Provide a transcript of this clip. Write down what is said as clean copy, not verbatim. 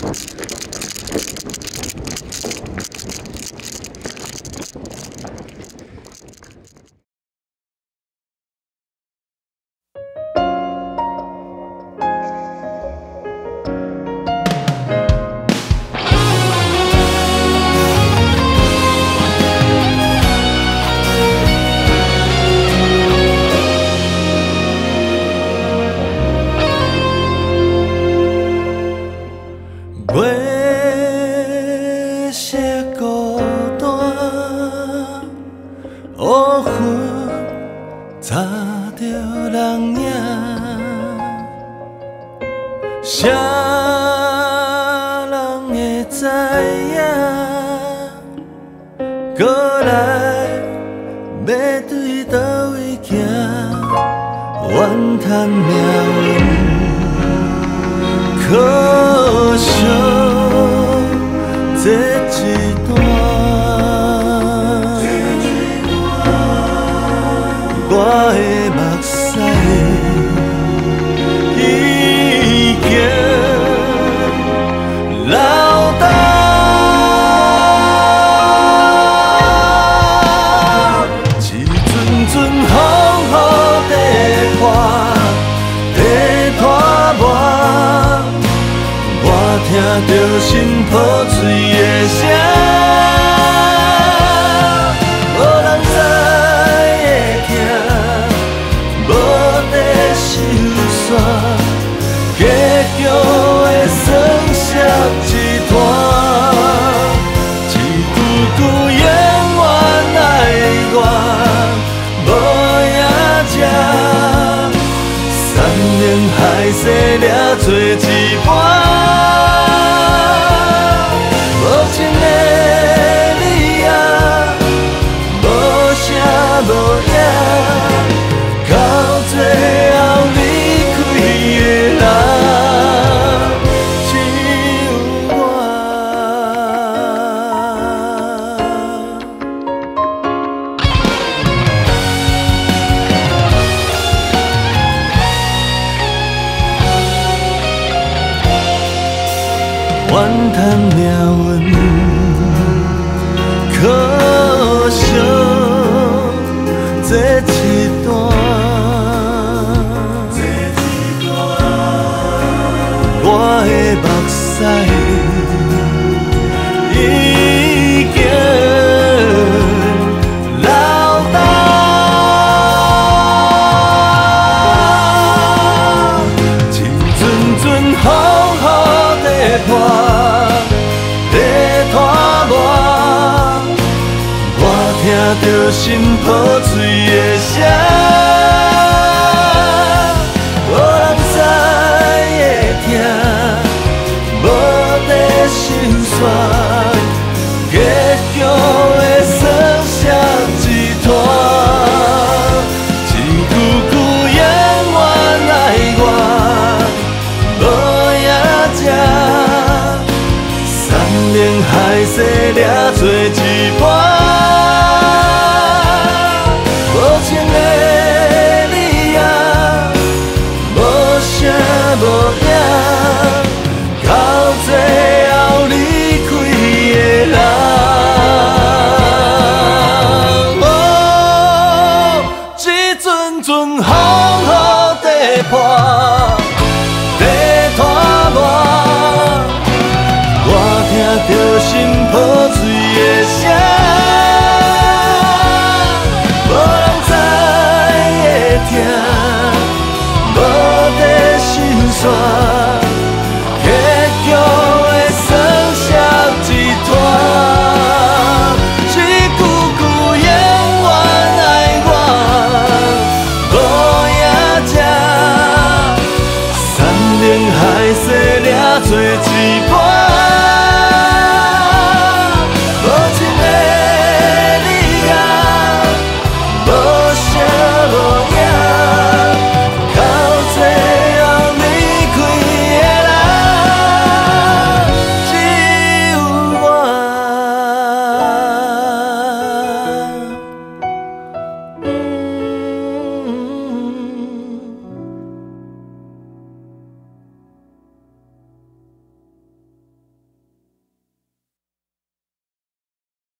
月色孤单，乌云罩着人影，谁人会知影？过来要对倒位行？怨叹命运。可惜这一段，我的目屎已经流干。一阵阵风雨地破，地拖磨。听着心破碎的声，无人知的痛，无地收煞，结局的算数一段，一句句永远爱我，无影遮，山盟海誓掠做一半。无影，到最后离开的人只有我。怨叹命运，可惜。这一段，我的目屎已经流干。一阵阵风雨地破，地拖磨。听着心破碎的声，无人知的痛，无地收煞，结局的算数一段，一句句永远爱我，无影遮，山盟海誓掠做一半。无影，到最后离开的人，一阵阵风雨地破，地拖磨，我听着心破碎的声，无人知的痛。结局的算数一段，一句句永远爱我，无影遮，山盟海誓掠做一